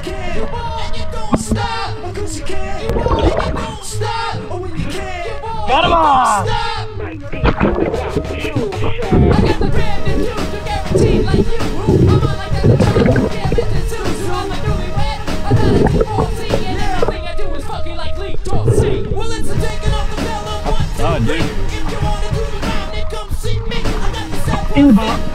can. And you don't stop, cause you can. And you don't stop, when you can. Got him on! Stop! I got the brand new you, you guaranteed like you. I'm on like that, the time, yeah, bitches too. So I'm a newlywed, I gotta do more see. And everything I do is fucking like Lee Dorsey. Well, it's a taking off the bell of 1, 2, 3. If you wanna do the round, then come see me. I got the 7.